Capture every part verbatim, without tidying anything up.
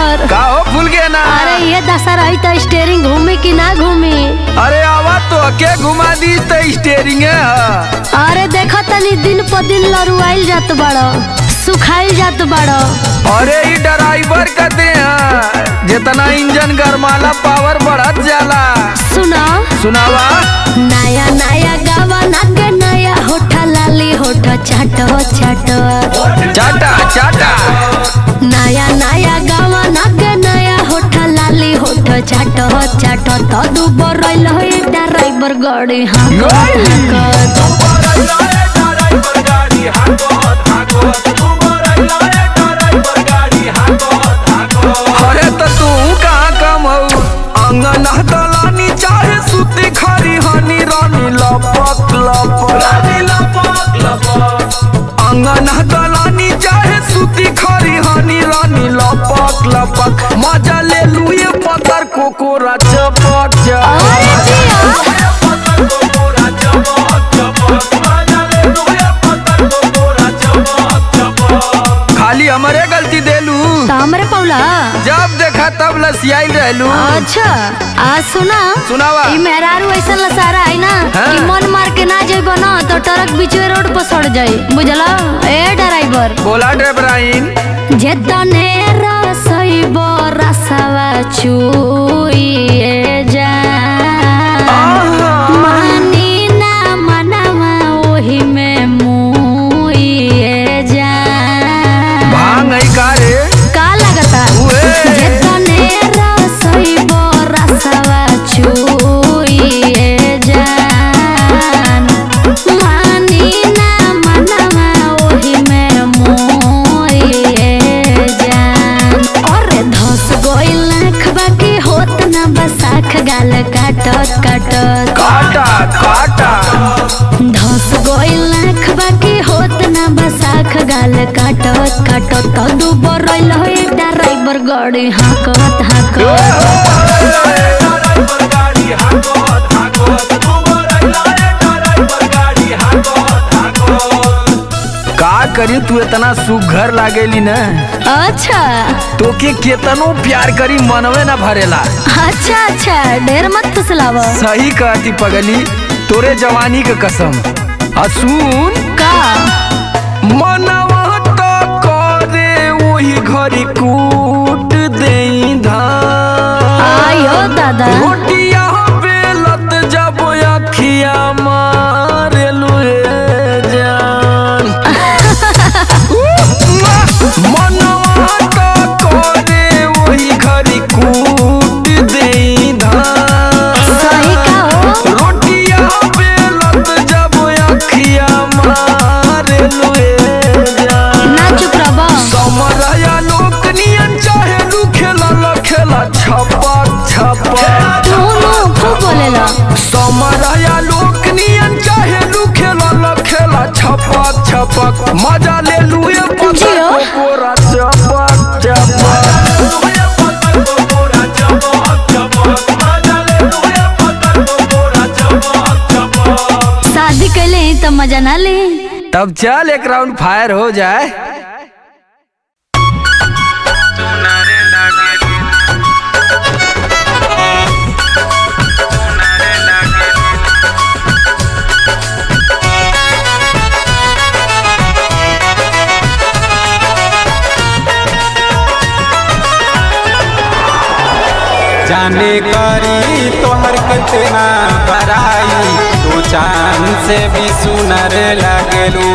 Driver. का हो भूल गया ना? अरे ये दशा रही तो स्टेयरिंग घूमे कि ना घूमी? अरे आवा तो के घुमा दी तो स्टेयरिंग है। अरे देखो तनी दिन पर दिन लरुआइल जात बड़ो, सुखाइल जात बड़ो। अरे ये ड्राइवर कहते हैं जितना इंजन गरमाला पावर बढ़त जाला। सुना सुनावा। नया नया गावा नागे नया होठा लाली होठा चाटो चाटो चाटा चाटा। नया नया गावा नागे नया होठा लाली होठा चाटो चाटो तो दुबर रइल हो ड्राइवर गाड़ी हाँ अरे तो तू कहाँ कम हो? अंगन दलानी चाहे सुती खरी हनी रानी लपक लपक। अंगन दलानी चाहे सुती खरी हनी रानी लपक लपक। मजा ले लुए पतर कोकोरा चपक खाली हमारे गलती देलू हमरे पौला जब देखा तब लसियाई रहलू। अच्छा आज सुना सुनावा। ई मेहरारू ऐसा लसारा है ना कि मन मार के ना जाइबो ना तो ट्रक बीचवे रोड पर सड़ जाई बुझला। ए ड्राइवर बोला ड्राइवराइन जेतने रसइबो रसवा चुइए जा मानी ना मनवा ओही में मुइए जा। भांग है का रे? का लगता जेतने रसइबो रसवा चुइए जान मानी ना मनवा ओही में मुइए जान। अरे धस गइल नखबा के होत ना बसाख गाल काटत काटत काटा काटा। धस गइल नखबा के होत ना बसाख गाल काटत काटत तो दुबर रइल हो ड्राइवर गाड़ी हाकत हाकत। का करी तू इतना सुघर लागेली न? अच्छा तो के केतनो प्यार करी मनवे न भरेला। अच्छा अच्छा ढेर मत फुसलाव। सही कहती पगली तोरे जवानी के कसम। असून का मनवा तो करे वही घरी कूट देई धान। आयो दादा रोटिया बेलत जब अखिया मारे लुए जान। मनवा तो करे वही घरी कूट देई धान। सही का हो। रोटिया बेलत जब अखिया मारे लुए जान। ना चुप रहो। समरया लोक नियन चाहे लू खेला ल खेला छपक छपक। तू नो खूब बोलेला। समरया लोक नियन चाहे लू खेला ल खेला छपक छपक। मजा ले लुए पतर जियो। कोकोरा चपक चपक। शादी कैले ही तो मजा ना ले। तब चल एक राउंड फायर हो जाए। जाने करी तोहर कितना बड़ाई तू चांद से भी सुनर लगलू।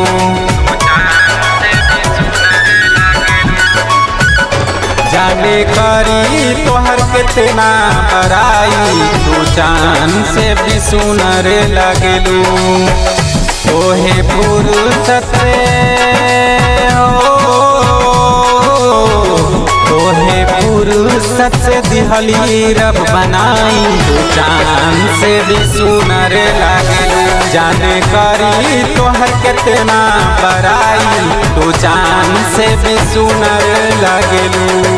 जाने करी तोहर कितना बड़ाई तू चांद से भी सुनर लगलू। तोहे फुर्सत तोहे फुर्सत से दिहली रब बनाई तू चांद से भी सुनर लगलू। जाने करी तोहर कितना बड़ाई तू चांद से भी सुनर लगलू।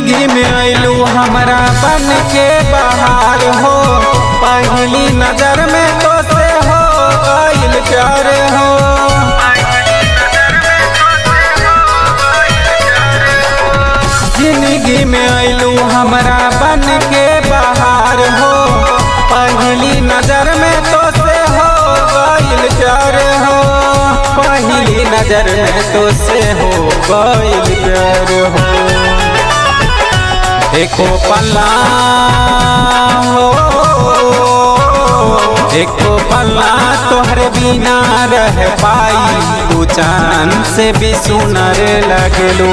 जिंदगी में आइलू हमारा बन के बाहर हो, पहली नजर में तो से हो गइल प्यार हो। जिंदगी में आइलू हमारा बन के बाहर हो, पहली नजर में तो से हो गइल प्यार हो। पहली नजर में तो से हो गइल प्यार हो। एको पल्ला हो एको पल्ला तोहरे बिना रह पाई, तू चांद से भी सुनर लगलू।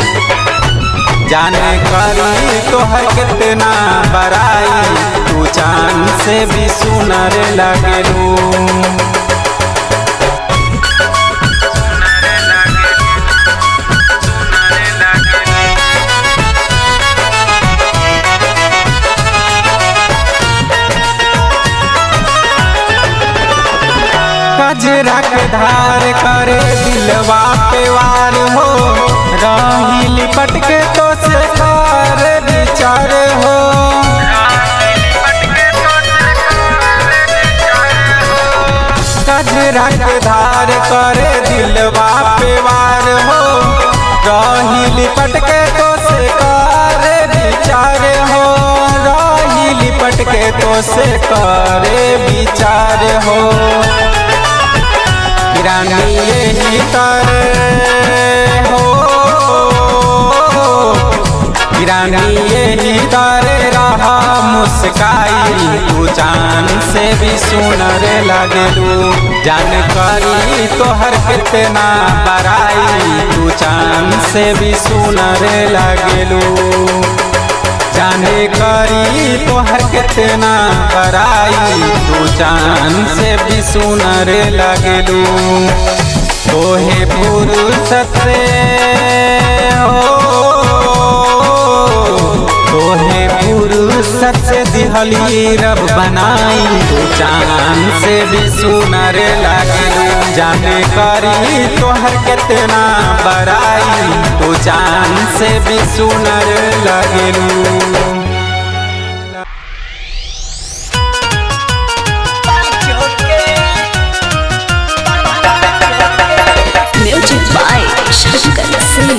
जाने करी तोहर कितना बड़ाई, तू चांद से भी सुनर लगलू। कजरा के धार करे दिलवा पे वार हो, राही लिपट के तो से कर विचार हो। कजरा के धार करे दिलवा पे वार हो, राही लिपट के तो से कर विचार हो। राही लिपट के तो से करे विचार हो। रानी यही तारे हो, रानी यही तारे रहा मुस्काई, तू चांद से भी सुनर लगलू। जानकारी तोहर कितना बड़ाई, तू चांद से भी सुनर लगलू। जाने करी तोहर कितना बड़ाई, तू चांद से भी सुनर लगलू। तोहे फुर्सत से हो, तोहे फुर्सत से दिहली रब बनाई, तू चांद से भी सुनर लगलू। जाने करी तोहर कितना बड़ाई, तू चांद से भी सुनर लगलू। Music by Shankar Singh.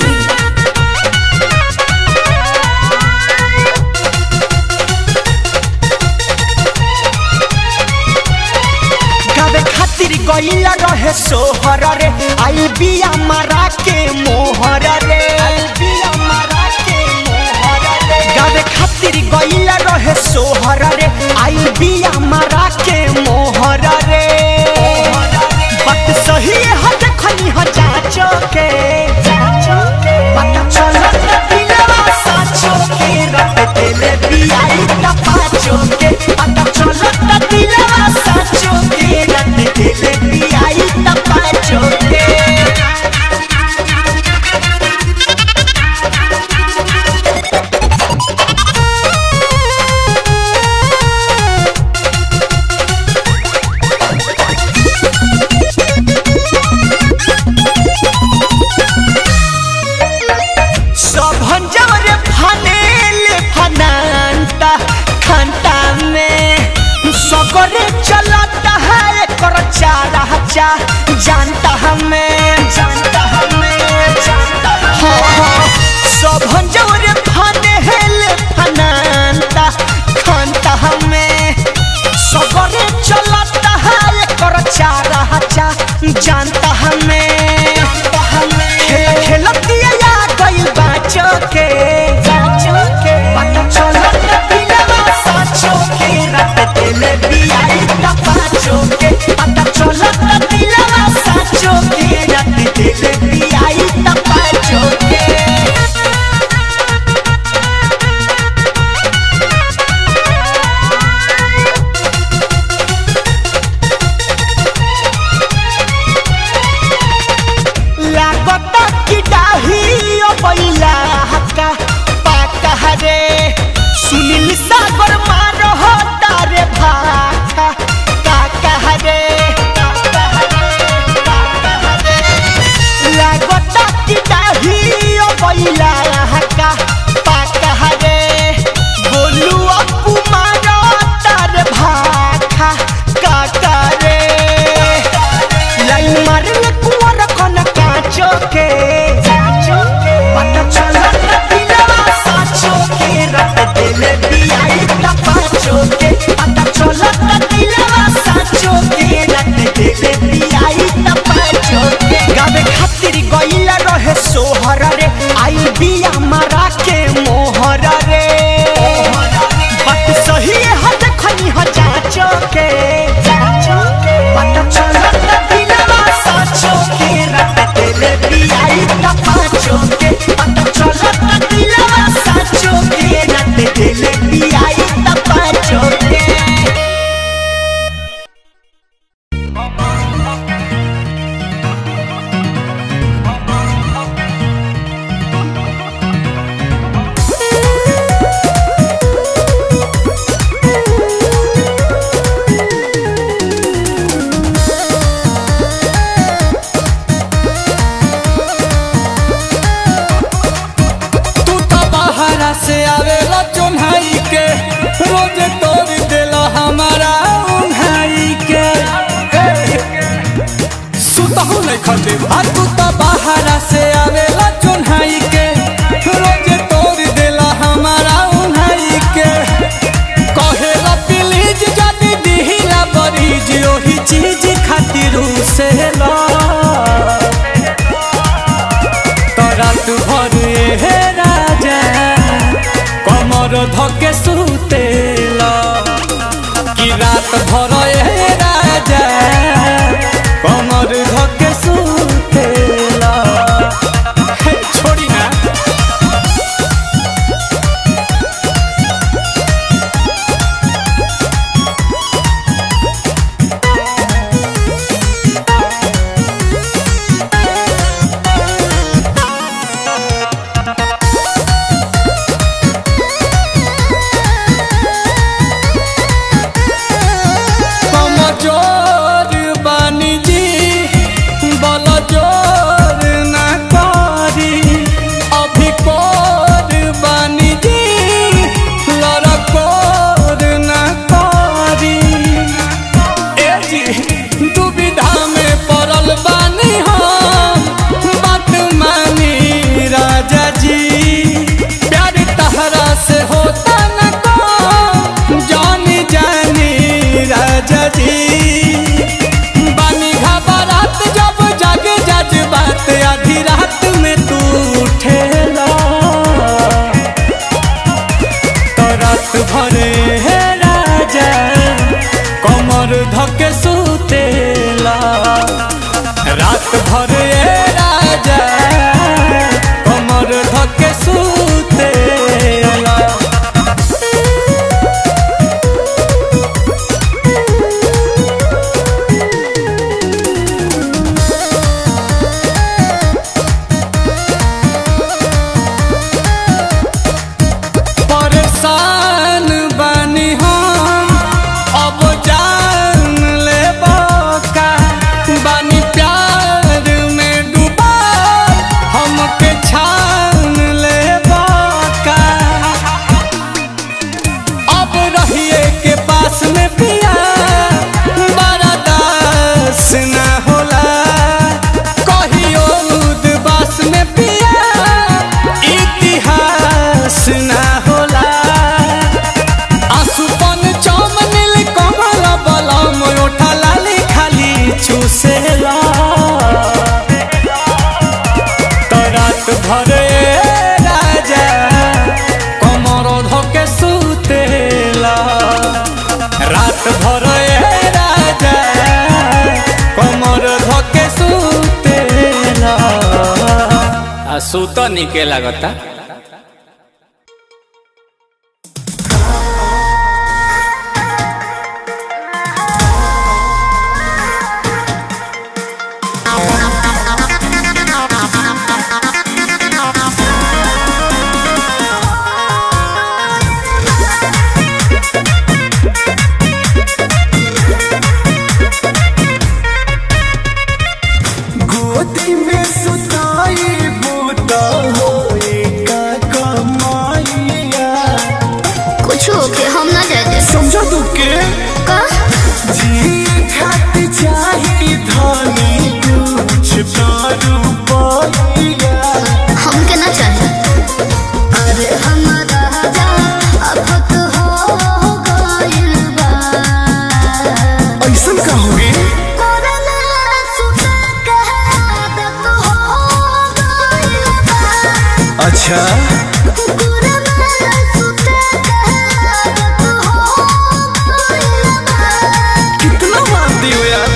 गईला रहे सोहर रे, आई बिया मारा के मोहर रे। गावे खातिर गईला रहे सोहर रे, आई बिया मारा के मोहर रे। बात सही है देखनी ह जाचो के, पता चलत दिलवा साचो के, रट दिले बियाई त पाचो के। पता चलत दिलवा साचो के, रट दिले बियाई त पाचो के। जानता हमें जानता हमें जानता हमें सब हंजोरे फाने हेले फनांता खानता हमें सगरे चलता है कर चारा हचा जानता हमें खेल खेलती या गइल बाचो के पता चलत दिलवा साचो के, रट दिले बियाई त पाचो के। पता चलत दिलवा साचो के, रट दिले बियाई त पाचो के। कमर धके सुतेला रात भर ए राजा कमर धके सुतेला। परेशान बानी हम अब जान ले का बानी प्यार में डूबा हमके छान ले का अब रहिए के पास में पिया बड़ा दास न होला कहियो उदबास में पिया इतिहास न होला आसुपन चमनिल कमल बलम ओठा लाली खाली चूसेला तो रात भर ए राजा कमर धके सुतेला रात भर ए राजा कमर धके सुतेला आ सुत निके लागता। गोदी में सुताई बूता होए का कमाइया कुछ होके हम ना जाए समझो तू के का जी खाती चाहिए धानी कुछ दारू पाइया हमके ना चाहे। अरे हमारा राजा अब तो हो गइल बा ऐसा का होगी कोरोना सुता के आदत हो गइल बा। अच्छा कोरोना सुता के आदत हो गइल बा। कितना मानती हो यार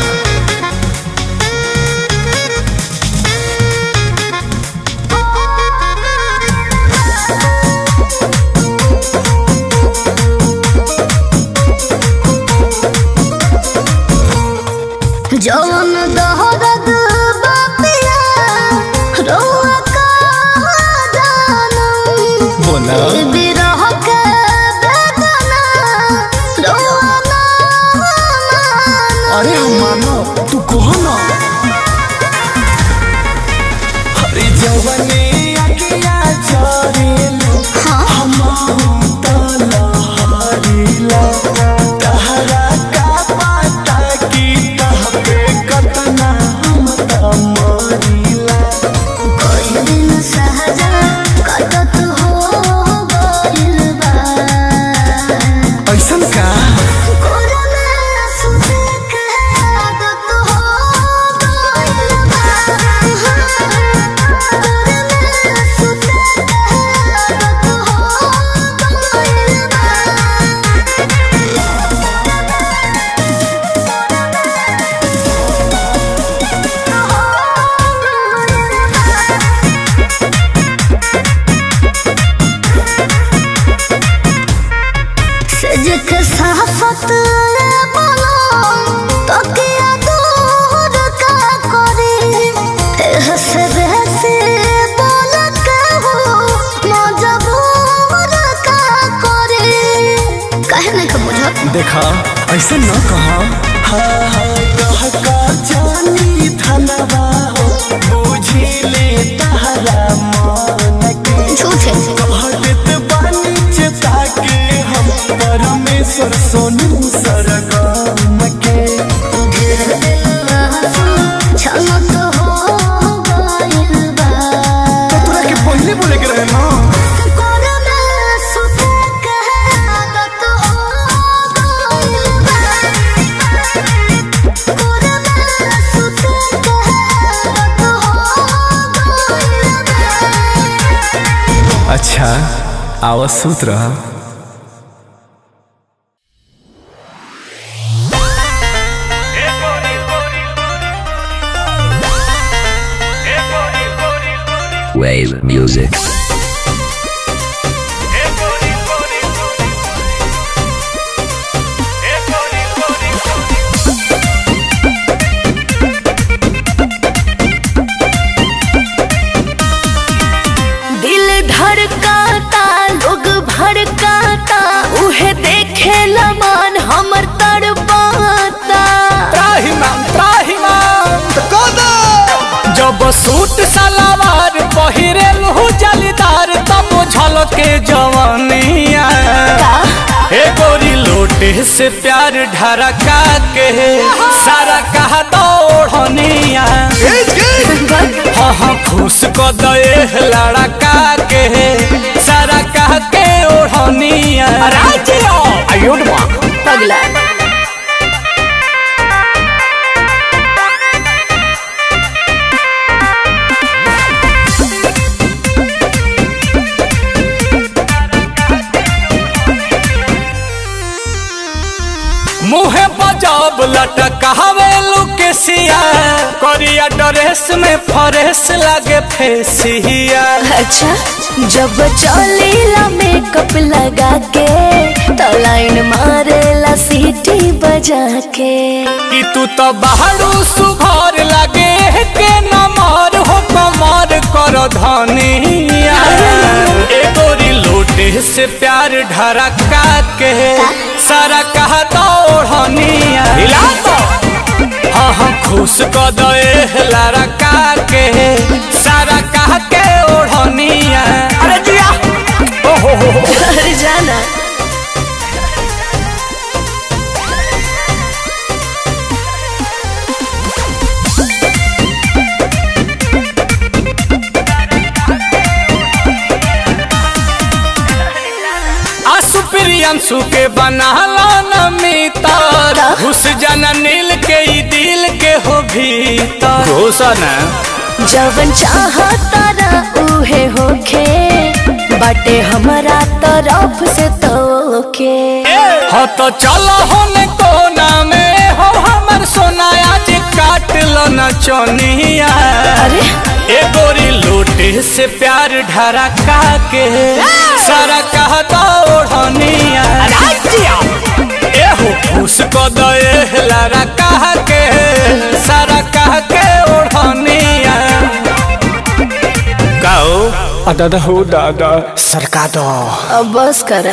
जौन दहरद बापिया रोआ का जानम बोला बिरह के बेदना रोआ ना मानम। अरे हम मानो तू कहो ना हरी जवानी अकिया चोरीलो हम तला हारीला तहरा का पता की तह पे कतना हम तमरीला कोई दिन सहजा कटत हो गइल बा। ऐसन का कोरोना सुते के आदत हो गइल बा। कोरोना सुते के आदत हो गइल बा। सजक साफत बोलो तो किया दूर का करे हंस बहसे बोल के हो मजबूर का करे कहे नहीं का बुझा देखा ऐसे न कहा हाँ हाँ कह का जानी धनवा हो बुझी ले तहरा मन के झूठे कहत बानी चेता के हम परमेश्वर सोनू सरगम के छमत हो गइल बा। तो तोरा के पहले बोले के रहे ना कोरोना सुते के आदत हो गइल बा। कोरोना सुते के आदत हो गइल बा। अच्छा आवाज सूत रहा Wave music. दिल धड़काता लोग भड़काता उहे देखे लमान हमर तड़पाता। त्राहिमाम त्राहिमाम जब सूट सलवार पहिरेल हूँ जलीदार तब झलके जवानिया हे गोरी लोटे से प्यार ढरका के सारा कहा दौड़निया हाँ हाँ खुश को दे लड़का के सारा कह के ओढ़निया पगला मुहे बजाब लटकावे लुकेसिया करिया ड्रेस में फरेस लगे फेसिया। अच्छा जब चलेला मेकअप लगा के तो लाइन मारेला सीटी बजा के कि तू तो बाहरू सुघर लगे के नमर हो कमर कर धनिया ए गोरी लोटे से प्यार ढरका के सारा कहा दौड़निया हिला तो हाँ हाँ खुश को दे लड़का के सारा कह के ओढ़निया अरे जिया ओहो अरे जाना प्रियंशु के बनाला नमितर घुस जाना नील के ई दिल के हो भीतर घुसना जवन चाहता ना उहे होखे बाटे हमारा तरफ से तोके हो तो चलो होने कोना में हो हमर सोनाया जे काट लो न चोनिया अरे ए गोरी लोटे से प्यार ढरका के सारा कहता ओढ़निया ए हो खुश को दे लारा कह के सारा कह के ओढ़निया गाओ दादा हो दादा सरका दो अब बस कर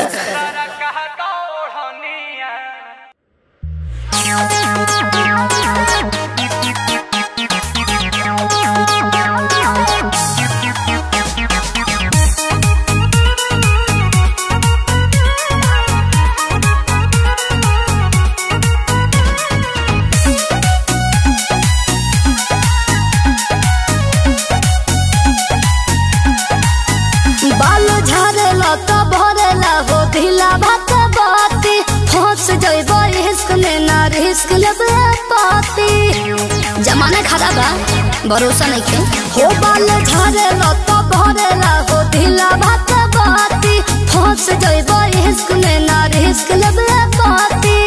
बाल झारेला तो भरेला हो ढीला भात बाती फंस जइब रिस्क में ना रिस्क लेबे पाती जमाना खराब बा भरोसा नहीं के हो बाल झारेला तो भरेला हो ढीला भात बाती फंस जइब रिस्क में ना रिस्क लेबे पाती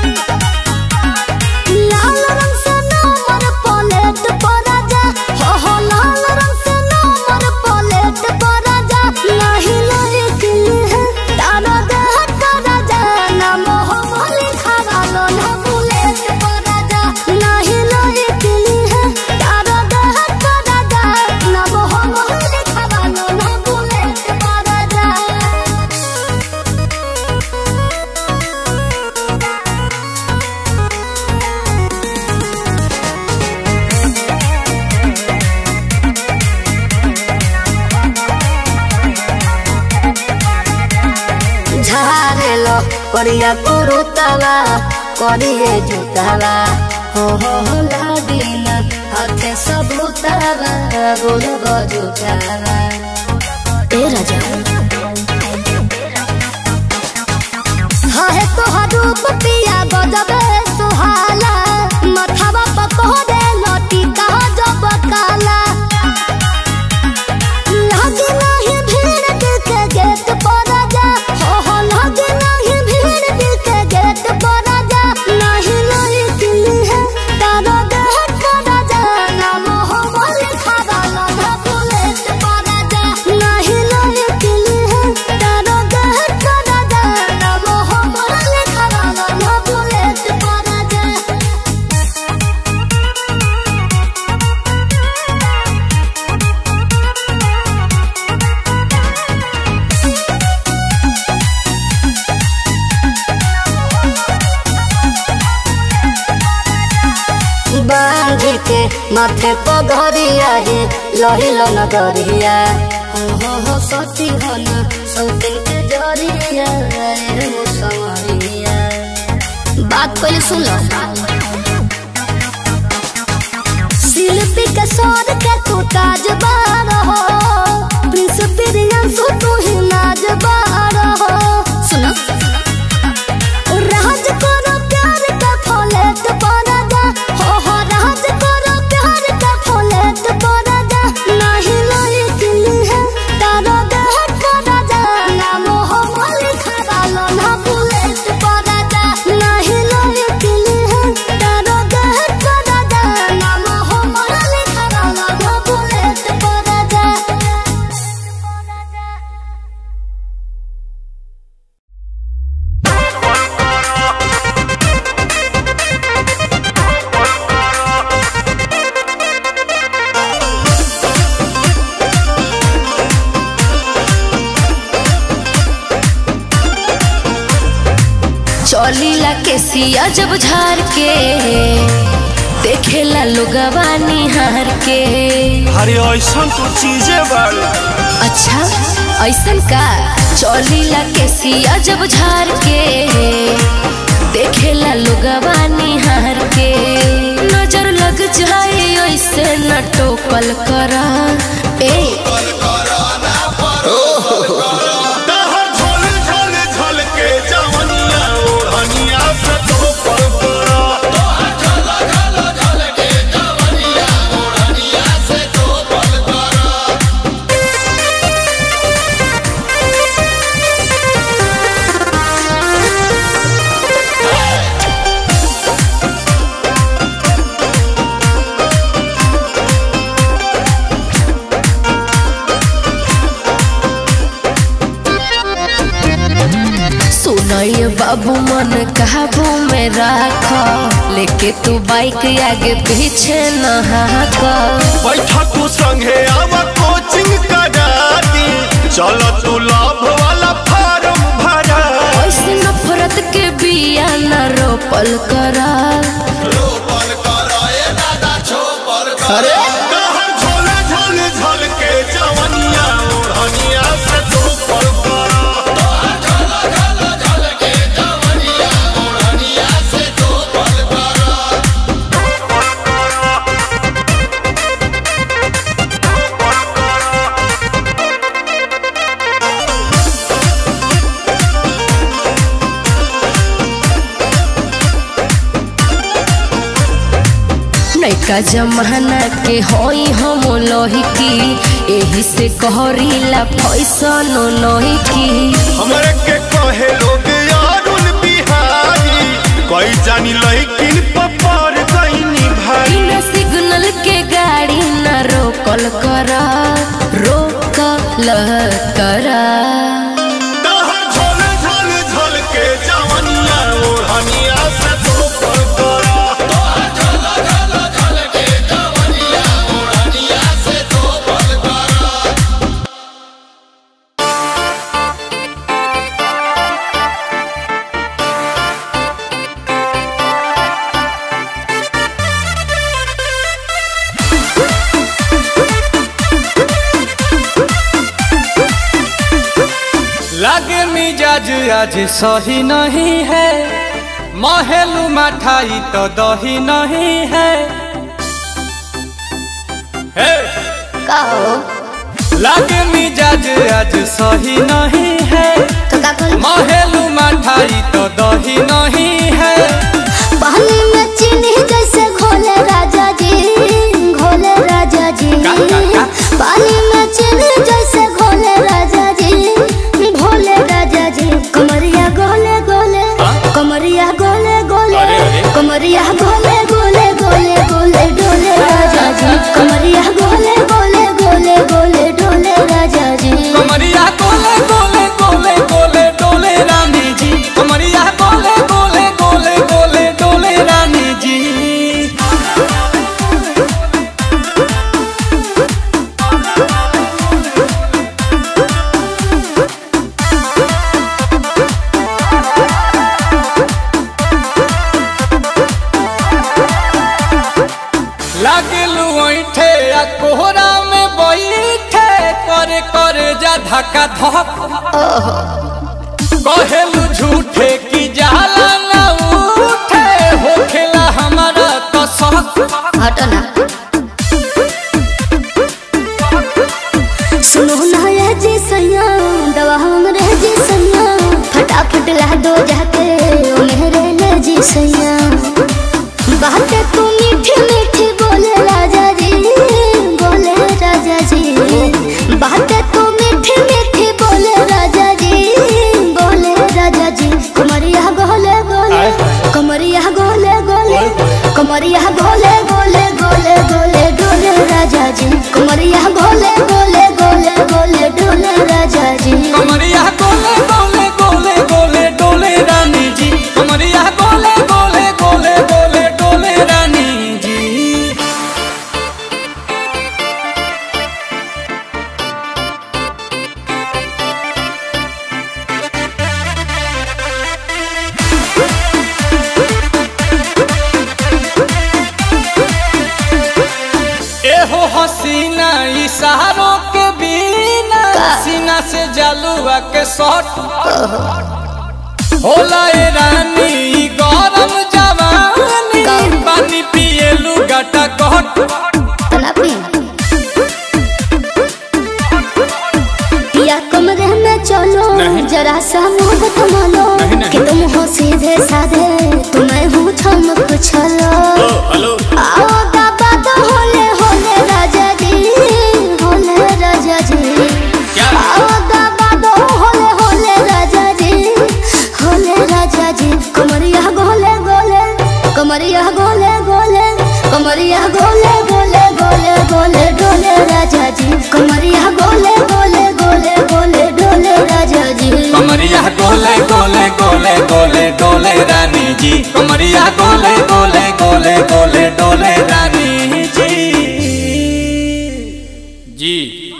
लाल रंग से नंबर प्लेट पर जा हो हो लाल रंग से नंबर प्लेट पर नहीं नहीं है तारा देह करा जा ना मोह वाली खाना लो ना बुलेट पर जा नहीं नहीं है तारा देह करा जा ना मोह वाली खाना लो ना बुलेट पर जा। झारेलो करिया कुरुतवा करिए जुतवा हो हो हो लागिना हाथे सबूतवा गोलगो जुतवा ए राजा हाँ है तोहार रूप पिया गजबे सुहाला मथवा पकोड़े लटी का जब काला लागे नहीं भीड़ दिल के गेट पर जा हो हो लागे नहीं भीड़ दिल के गेट पर जा नहीं नहीं दिल है तारा देह कर जा ना मोह वाली खादा ना बुलेट पर माथे पगरिया हे लहिल नगरिया हो हो हो सती होना सौतिन के जरिया रे मुसवरिया बात पहले सुन लो शिल्पी के सौर के तू ताजबार हो प्रिंस प्रियंसु तू ही नाजबार हो सुनो राज करो प्यार का फौलेत पराजा हो हो राज करो प्यार का फौलेत पराजा नहीं लायक है तारो देह पराजा नाम हो मलिक डालो ना बुलेट पराजा नहीं लायक है तारो देह पराजा नाम हो मलिक डालो ना बुलेट पराजा चौलीला के सिया जब झार के देखेला लोगवा निहार के अरे ऐसा तो चीजें बाल अच्छा ऐसन का चौलीला के सिया जब झार के देखेला लोगवा निहार के नजर लग जाए ऐसे न टोकल करा ए सुनय बाबू मन काबू में राख लेके तू बाइक आगे पीछे न हाक बैठा तू संगे आवा कोचिंग करा दी चलो तू लाभ वाला फार्म भरा ऐसे नफरत के बिया न रोपल करा रोपल करा ए दादा छोपर अरे कहर झोले झोले झल के जवनिया ओढ़निया से छोपर करा नैका जमाना के होई हम लोही की एही से कहरीला फैसन लोही की हमरे के कहे लोग यारुल बिहारी कोई जानी लेकिन पपार गईनी भाई बिना सिग्नल के गाड़ी न रोकल करा रोकल करा झोले झोले झोल के जवनिया ओढ़निया से छोपर करा लागे मिजाज आज सही नहीं है महलू मठाई तो दही नहीं है हे का हो लागे मिजाज आज सही नहीं है तो का कर महलू मठाई तो दही नहीं है पानी में चीनी जैसे घोले राजा जी घोले राजा जी का, का, का? पानी में चीनी जैसे घोले राजा जी भोले राजा जी कमरिया गोले गोले कमरिया गोले गोले अरे, अरे। कमरिया गोले गोले गोले गोले डोले राजा जी कमरिया गोले गोले गोले गोले डोले राजा जी कमरिया गोले गोले गोले गोले डोले रानी जी कमरिया गोले गोले गोले गोले ऐठे आ कोहरा में बैठे कर कर जा धक्का धक कहेलू झूठे की जाला ना उठे होखेला हमारा कसक हटना सुनो ना ये जी सैया दवा हमरे जी सैया फटाफट ला दो जाके ओ मेरे ले जी सैया बातें तू मीठी मीठी बोले राजा जी बोले राजा जी बातें तू मीठी मीठी बोले राजा जी बोले राजा जी कमरिया गोले गोले कमरिया गोले गोले कमरिया गोले गोले गोले गोले डोले राजा जी कमरिया गोले गोले गोले गोले डोले राजा जी कमरिया गोले गोले गोले गोले डोले रानी जी कमरिया गोले गोले गोले गोले डोले रानी जी। एहो हसीना इशारों के बिना सीना से जलुआ के शॉट होला ए रानी गरम जवानी पानी पिए लुगाटा कट तना पी पिया कमरे में चलो जरा सा मोहब्बत मानो कि तुम हो सीधे साधे तुम्हें हूँ चमक छलो आओ बाबा तो होले होले राजा जी होले राजा जी आओ बाबा तो होले होले राजा जी होले राजा जी कमरिया गोले गोले कमरिया गोले गोले कमरिया गोले गोले गोले गोले डोले राजा जी कमरिया गोले गोले गोले गोले डोले राजा जी कमरिया गोले गोले गोले गोले डोले रानी जी कमरिया गोले गोले गोले गोले डोले रानी जी जी।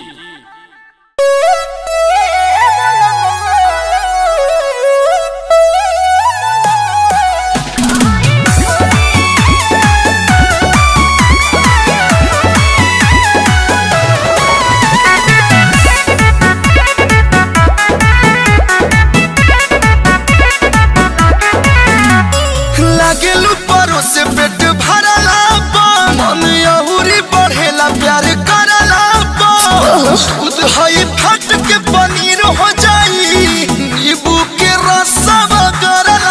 लागेलू परो से पेट भरला मन अहुरी बढ़ेला प्यार करला खुद हई फट के पनीर हो जाई नींबू के रसवा करला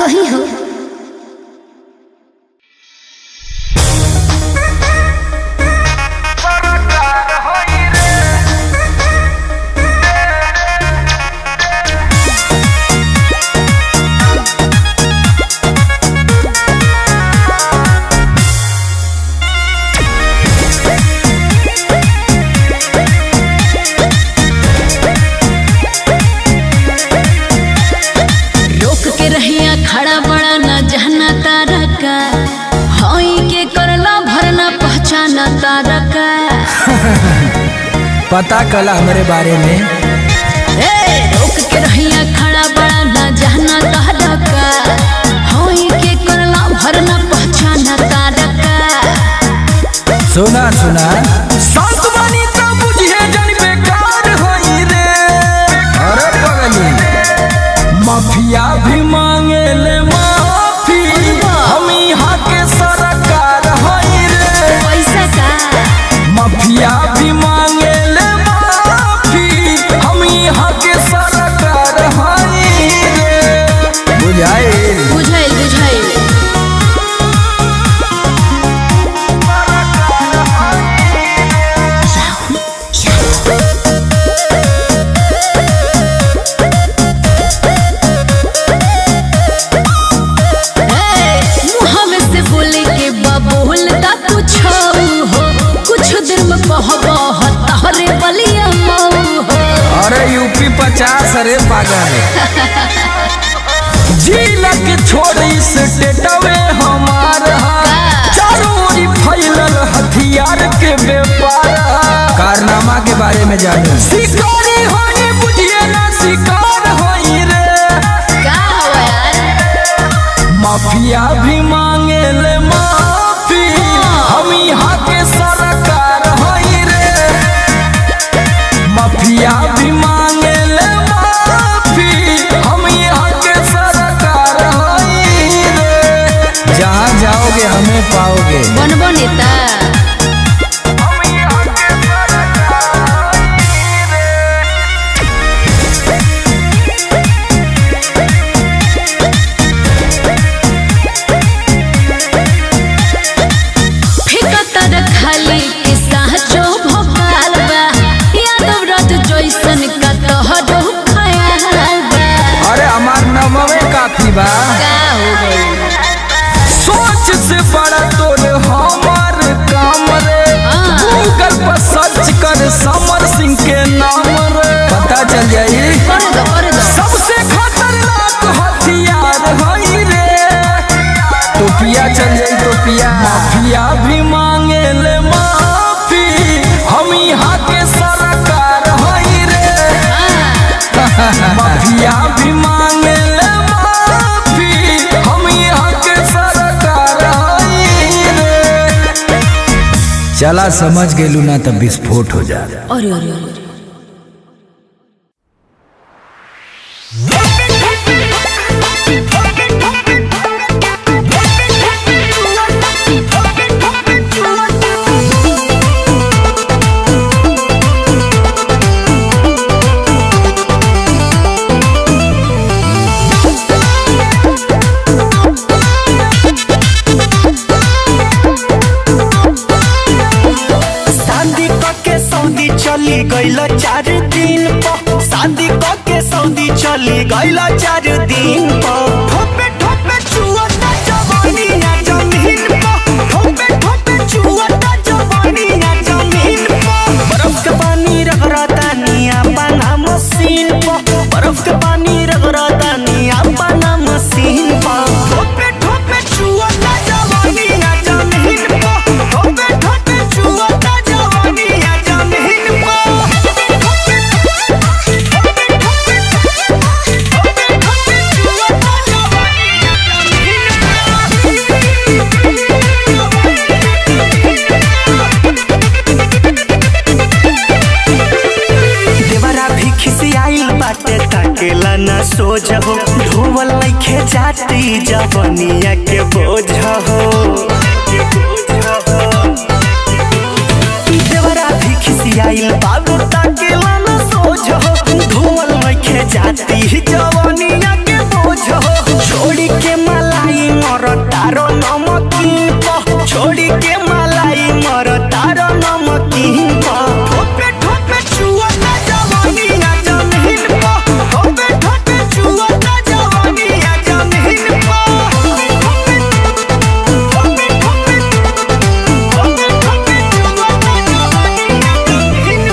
कहीं हो। खड़ा बड़ा न जहना तारा का हई के करला भरना पहचाना तारा का पता कला हमारे बारे में ए रोक के रहिया खड़ा बड़ा न जहना तारा का हई के करला भरना पहचाना तारा का। सुना सुना संत बनी तो बुझे जन बेकार होई रे। अरे पगली माफिया भी मांगे ले माफी हम यहाँ के सरकार होई रे। पैसा का माफिया भी मांगे ले माफी हम यहाँ के सरकार होई रे। बुझाए बुझाइल बुझाइल अरे यूपी पचास अरे पागल जिला के छोड़ी स्टेटवे हमारा चारों ओर फैलल हथियार के व्यापार। कारनामा के बारे में जाने शिकारी होई बुझिए ना शिकार होई रे। का हुआ यार माफिया भी मांगे ले माफी हम यहाँ के सरकार होई रे। माफिया भी मांगे ले माफी हम यहाँ के सरकार होई रे। जहाँ जाओगे हमें पाओगे बनबो नेता हम यहाँ के सरकार होई रे। फिकतर खाली के साचो भोकाल बा यादव रथ जैसन का तोहरो खयाल बा। अरे हमार नमवे काफी बा। का हो गई सोच से बड़ा तोड़ हमार काम रे। गूगल पर सर्च कर समर सिंह के नाम रे पता चल जाई। कर दो कर दो सबसे खतरनाक हथियार होई रे। टोपिया चल जाई टोपिया। माफिया भी मांगे ले माफी हम यहाँ के सरकार होई रे। माफिया भी मांगे ले माफी हम यहाँ के सरकार होई रे। चला समझ गेलू ना तब विस्फोट हो जा। अरे अरे अरे चली गईल चार दिन पर शादी के सऊदी चली गईल चार दिन पर ठोपे ठोपे चुअता जवानी ना जमीन पर ठोपे ठोपे चुअता जवानी ना जमीन पर बर्फ के पानी रगड़ता निया पाना मशीन पर बर्फ के पानी रगड़ता निया पाना मशीन पर ठोपे ठोपे चुअता जवानी ना जमीन पर ठोपे ठोपे चुअता जवानी ना जमीन पर। ताकेला न सोच हो ढोवल नइखे जाती जवनिया के बोझ हो देवरा भी खिसियाइल बाबू ताकेला न सोच हो ढोवल नइखे जाती जवनिया के बोझ हो छोड़ी के नमकीन प छोड़ी के मलाई मर तार नमकीन प ठोपे ठोपे चुआ ना जवानी ना जमीन प ठोपे ठोपे चुआ ना जवानी ना जमीन प ठोपे ठोपे ठोपे ठोपे ठोपे चुआ ना जवानी ना जमीन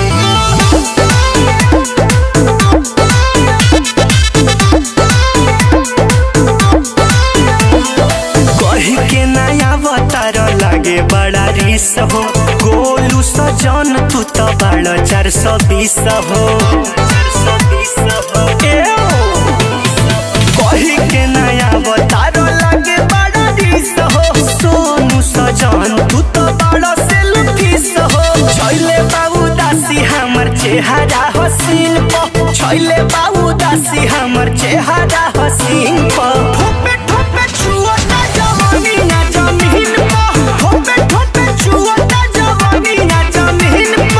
कही के नया अवतार लागे बड़ा रिस हो गोलू सजन तू तो बड़ा चार सौ बीस हो कही के नया अवतार लागे बड़ा रिस हो सोनू सजन तू तो बड़ा सेल्फिश हो छैले बाबू दासी हमर चेहरा हसीन प छैले बाबू दासी हमर चेहरा हसीन प ठोपे ठोपे छुआ ना जवानी ना जमीन प ठोपे ठोपे छुआ ना जवानी ना जमीन प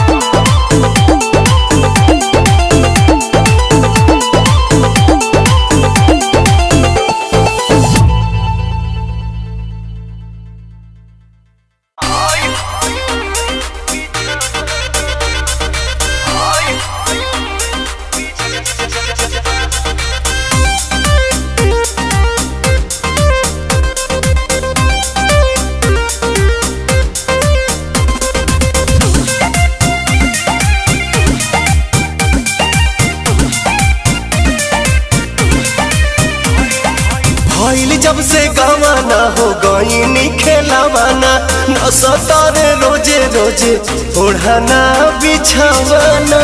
भइल जब से गवाना हो गईनी खेलावाना न सतारे रोजे रोजे ओढ़ाना बिछावाना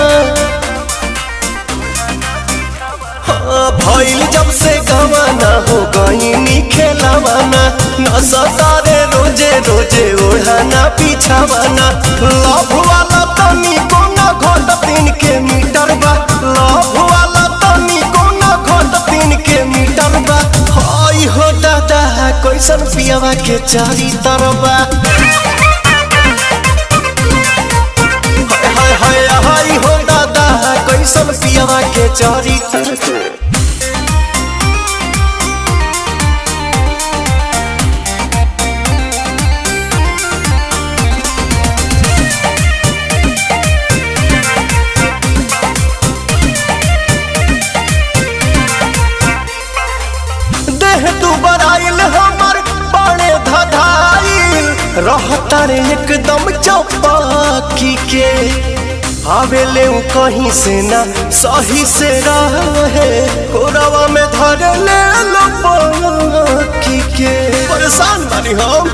हाँ, भइल जब से गवाना हो गईनी खेलावाना न सतारे रोजे रोजे ओढ़ाना बिछावाना लव वाला तनी कोना घोट तीन के मीटर बा लव वाला तनी कोना घोट तीन के मीटर बा हाय हो दादा कैसन पियावा के चारी तरबा हाय हाय हाय हो दादा कैसन पियावा के चारी तरबा हमर बड़े धधाइल रहता रे एकदम चौपाकी के आवेले उ कहीं से ना सही से रहे कोरावा में धर ले लो पाकी के परेशान बानी हम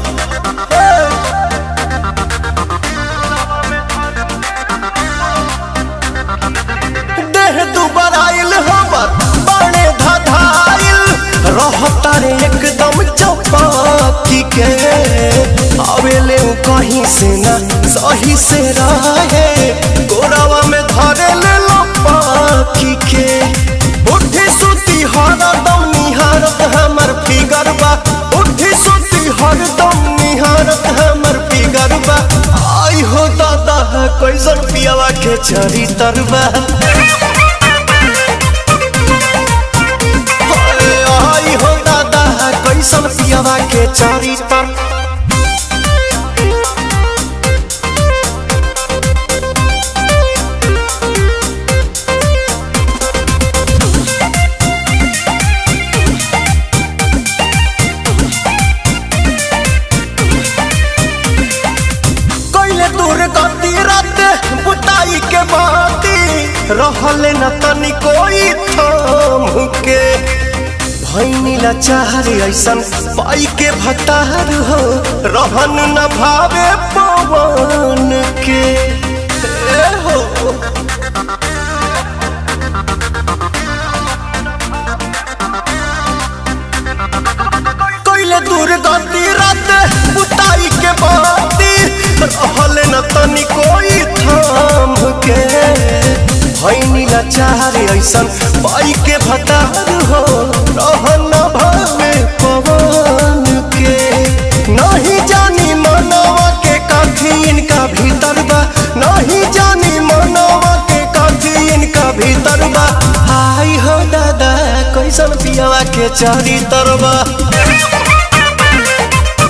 देह दुबराइल हमर बड़े धधाइल रहता रे एकदम चौपाकी के आवेले उ कहीं से ना सही से रहे गोरावा में धरे ले लो पाकी के उठी सुती हरदम निहारत हमर फिगर बा उठी सुती हरदम निहारत हमर फिगर बा आई हो दादा कैसन पियावा के चरी तरबा आई हो दादा कैसन पियावा के चारी तर कैले दूर गति रात बुताई के बाती रहले न तनी कोई थाम के भैनी लाचार ऐसन पाई के भतार हो रहन न भावे पवन के ए हो कैले दूर गति रात बुताई के बाती रहले न तनी कोई थाम के भैनी लाचार ऐसन पाई के भतार हो रहन न भावे पवन के नहीं जानी मनवा के काठी इनका भीतर बा नहीं जानी मनवा के काठी इनका भीतर बा आई हो दादा कैसन पियावा के चारी तरबा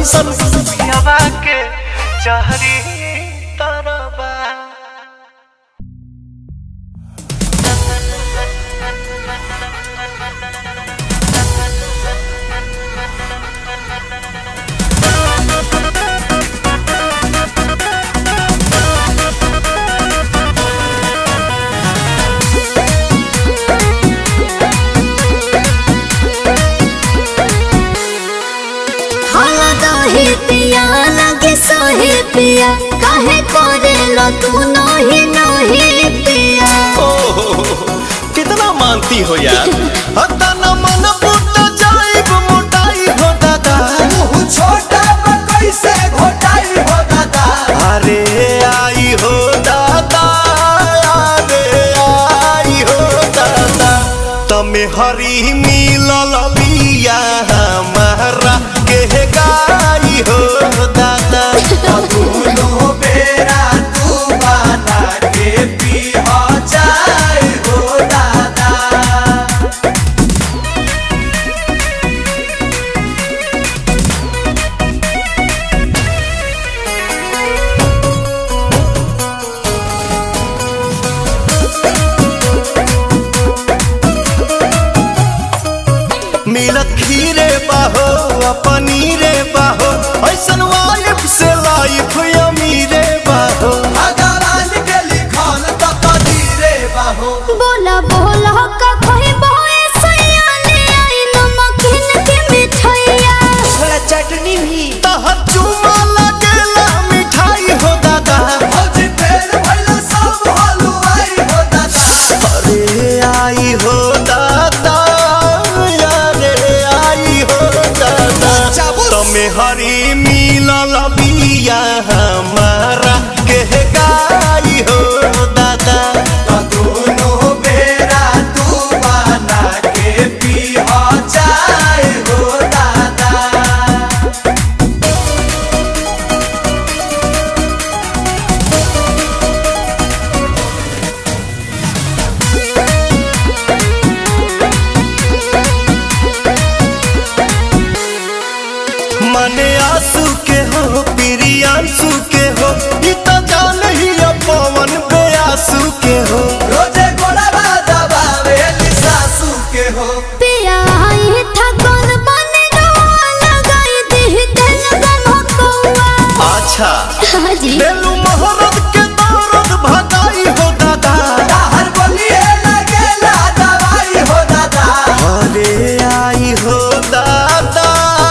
कैसन पियावा के चहरी तरबा पिया लगे सोहे पिया काहे करेलो तू नहीं नहीं पिया। ओह कितना मानती हो यार हतना मन पुट जाइब मोटाई हो दादा मुँह छोटा पर कैसे घोटाई हो दादा अरे आई हो दादा अरे आई हो दादा तमे हरी मिलल लिया हमारा के गाई हो दादा दोनों बेरा तू बना के पी हो जाए हो दादा। मिलत खीरे बाहो पनीरे बाहो ऐसन वाइफ से लाइफ अमीरे बाहो अगरान के लिखल त कदीरे बाहो बोला बोला का कोई बोए सयाने आई नमकीन के मिठाइया थोड़ा चटनी भी तह चुमा लगेला मिठाई हो दादा भौजी फेर भइला सब हलवाई हो दादा अरे आई हो दादा तमे हरी मिलल बिया हमारा के गाई हो दादा दोनों बेरा तू बना के पी हो जाए हो दादा। मने आंसू के हो प्रियांशु के हो इतना जान ही पवन बेआसू के हो रोजे गोड़वा दबावे सासू के हो पिया आई था कौन बने रोआ लगाई दी दिल गम कौआ अच्छा हाँ जी बेलू मोहरत के दौरत भगाई हो दादा हर बोलिए लगेला दवाई हो दादा अरे आई हो दादा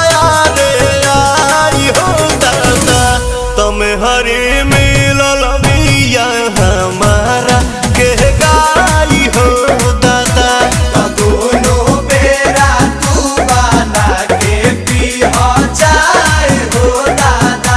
हरे मिलल बिया हमारा के गाई हो दादा दोनों बेरा तू बना के पी हो जाए हो दादा।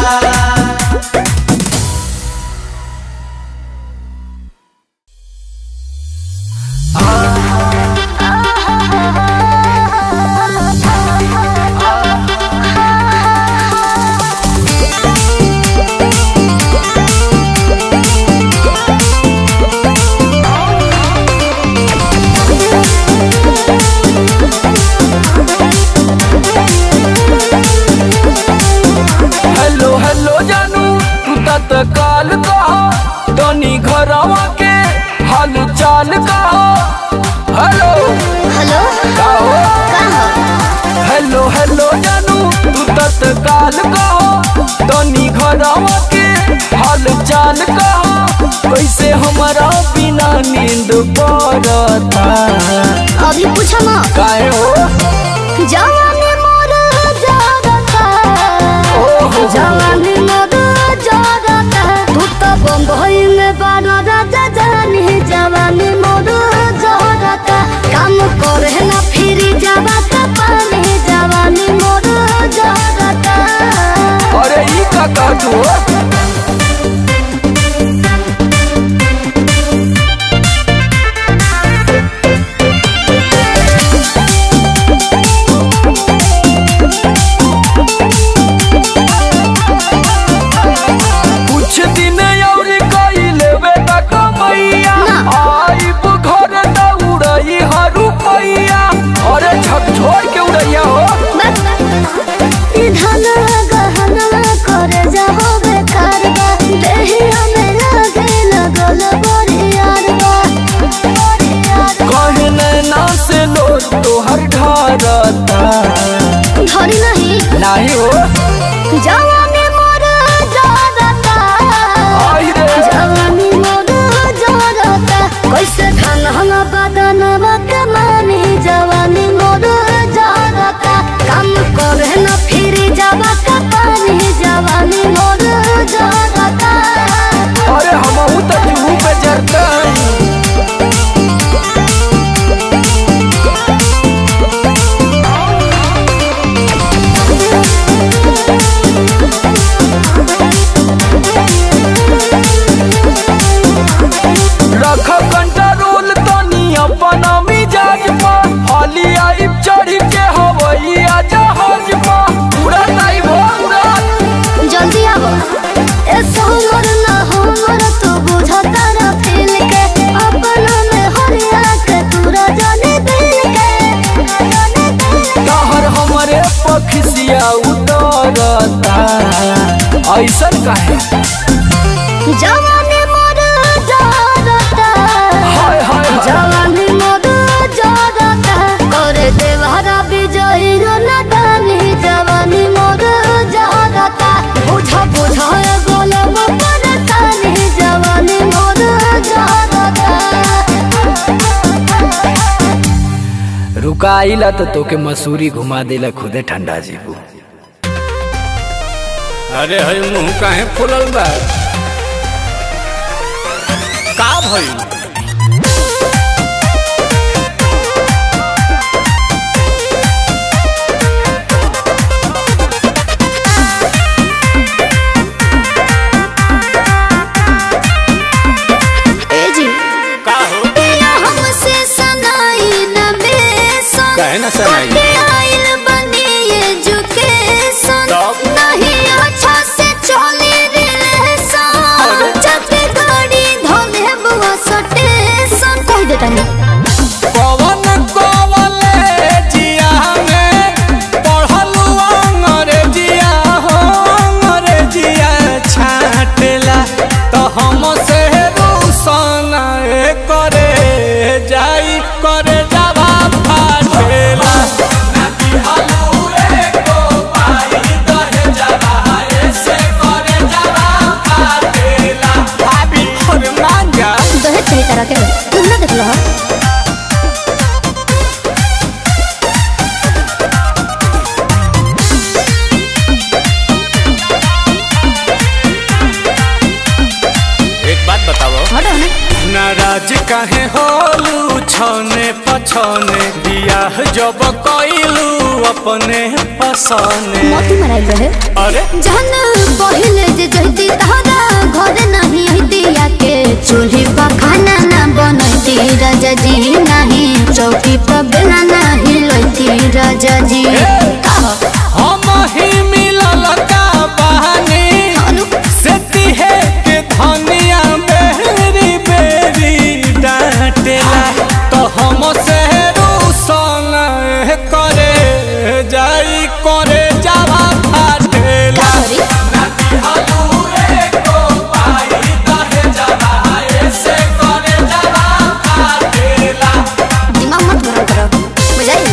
काल कहो तनी घरवा के हाल चाल कहो हेलो हेलो कहो कहाँ हेलो हेलो जानू तू तत्काल कहो तनी घरवा के हाल चाल कहो कैसे हमारा बिना नींद पड़ता अभी पूछो ना काहे हो जवानी मोर जागता ओहो जवानी मोर जागता तू तो बम्बई में बाना राजा जानी जवानी मोर जागता काम करे ना फिर जागता पानी जवानी मोर जागता अरे ई का कहतू छोड़ के उड़ैया हो धन जवानी मोर जरता जवानी मोर जरता कैसे ढल हला बदनवा के मानी जवानी मोर जरता काम करे न फिर जावा का पानी जवानी मोर जरता अरे हमहू तो जुहू पे जरता रख कंट्रोल तनी अपना मिजाज पर हाली आई चढ़ के हवैया जहाज पर पूरा नहीं भोरा जल्दी आवो ए सोमर ना हमर तो बुझता न फील के अपना में हरिया के तूरा जाने दिल के जाने दिल तहर हमरे पखसिया उतरता ऐसन काहे जवानी मोर जरता हाय हाय जवानी मोर जरता करे देवहरा विजयी रो नदानी जवानी मोर जरता बुझा बुझा गोलम परतानी जवानी मोर जरता रुका आइला तो तोके मसूरी घुमा देला खुदे ठंडा जीबू। अरे हई मुंह काहे फुलल बा का भइल ए जी का हो तेरा हमसे सनाई न बेसन काहे ना सनाई कटे आइल बनी एजुकेशन तब? नहीं अच्छा से चले रिलेशन जब गाड़ी धोले बुआ सटेशन कह देता नहीं पवन कॉलेजिया में पढ़लू अंग्रेजिया हो अंग्रेजिया छाटला तो हमसे रूसन करे जाई करे जावा फाटेला भाभी और मांगा दहेज सही तरह के तुम ना देख लो एक बात बताओ हटो ना नाराज काहे होलू छने पछने बियाह जब कइलू अपने पसने मोती मराइल रहे अरे जहन पहिले जे जहती तहरा घर नहीं हती आके चूल्ही पर खाना ना बनती राजा जी नहीं चौकी पर बेला नहीं लोती राजा जी हम ही मिलल का बहानी अनु से तिहे के धनिया बेरी बेरी डांटेला तो हम से रूसन करे जाई करे जावा फाटेला सॉरी दिमाग मत गरम करो बुझाई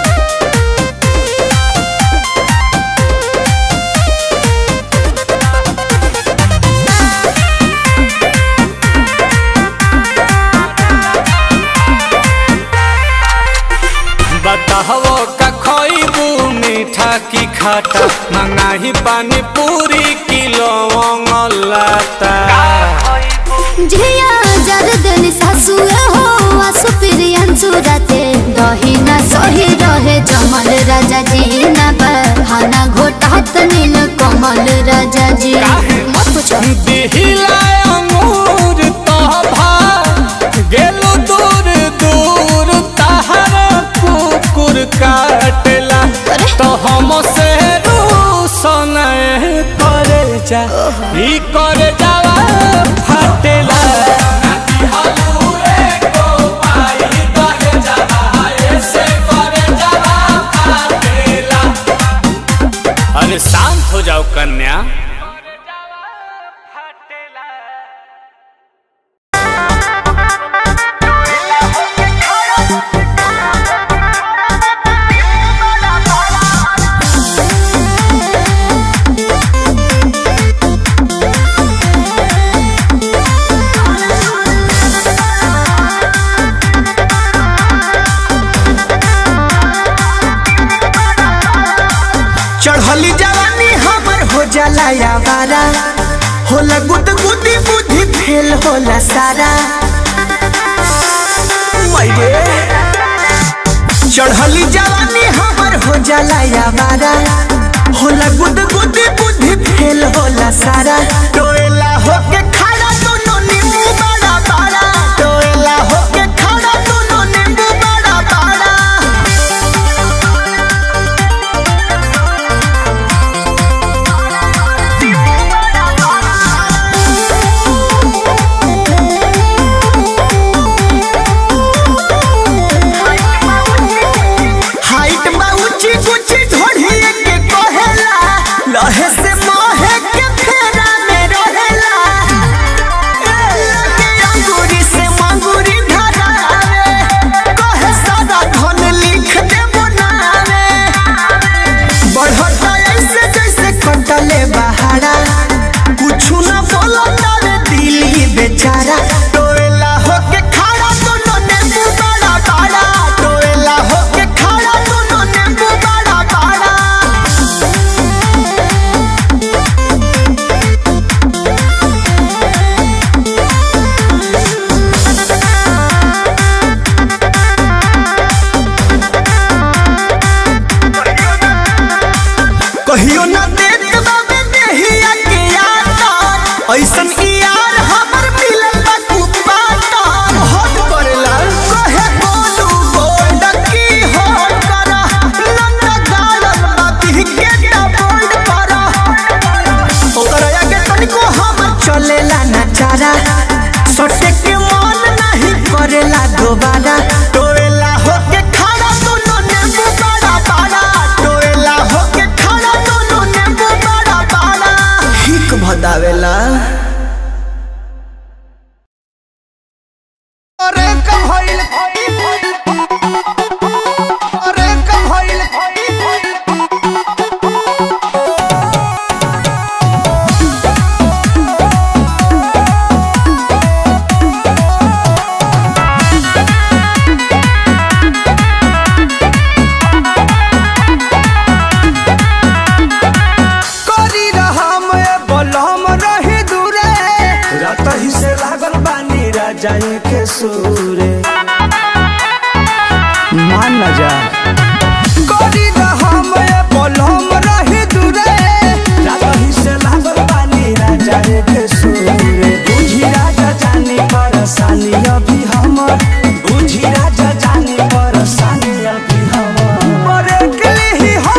बताहो का खइबू मीठा की खाटा मंगाही पानी पूरी किलो लाता झिया जर देनी सासु हो आसु प्रियन सुरते दही ना सही रहे जमल राजा जी ना बहाना घोटात नील कमल राजा जी मत पूछो दिहिला अंगूर तोभा गेलु दूर दूर तहर कुकुर काटला तो हम से रूसन करे जा ई करे जावा फाटेला अरे शांत हो जाओ कन्या चढ़ली जवानी हमर हो जाला यावारा, होला गुद गुदी बुद्धि फेल होला सारा। चढ़ली जवानी हमर हो जाला यावारा, होला गुद गुदी बुद्धि फेल होला सारा। टोएला होके खड़ा दोनों नींबू बड़ा बड़ा, टोएला होके खड़ा दोनों नींबू बड़ा बड़ा। हाइट बा ऊंची ऊंची ढोढ़िए के कहेला, लहे से मोहे के फेरा में रहेला। लगे अंगूरी से मंगूरी धरावे, कहे सारा धन लिख दे बनावे। बढ़ता ऐसे जैसे कटले बहारा, कुछु न बोलता रे दिल ही बेचारा। टोएला होके खड़ा दोनों नींबू बड़ा बड़ा, टोएला होके खड़ा दोनों नींबू बड़ा बड़ा। कहियो न देख बाबे देहिया के यार, ऐसन यार हमर मिलल बा कुपाता। हट करेला कहे बोलू गोल्ड की हट करा, लंगा गालन बाती के बोल्ड करा। ओकर आगे तनिको हम चलेला ना चारा, सटे के मन नहीं करेला दोबारा। टोएला होके खड़ा दोनों नींबू बड़ा बड़ा, टोएला होके खड़ा दोनों नींबू बड़ा बड़ा। हिक भदावेला अरे कब होइल अरे कब होइल करी रहम ए बलम रही दूरे, रात ही से लागल बानी राजा के सूरे। मान न जा करी रहम ए बलम रही दूरे, रात ही से लागल बानी राजा के सूरे। बुझी राजा जानी परेशानी अभी हमर, बुझी राजा जानी परेशानी अभी हमर। मरे के लिए हो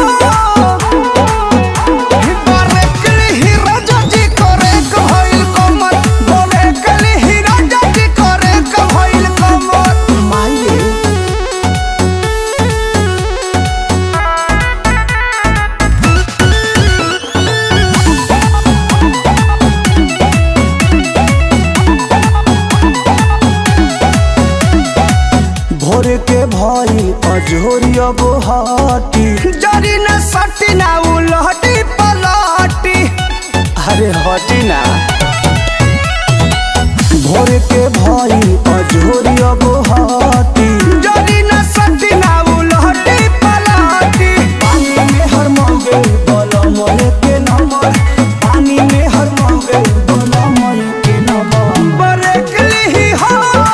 भोर के भाई अजोरिया बोहाटी, जरी न सटी ना उलहटी पलाटी। अरे हटी ना भोर के भाई अजोरिया बोहाटी, जरी न सटी ना उलहटी पलाटी। पानी में हर मौगे बोलो मोले के नंबर, पानी में हर मौगे बोलो मोले के नंबर। बरेकली ही हो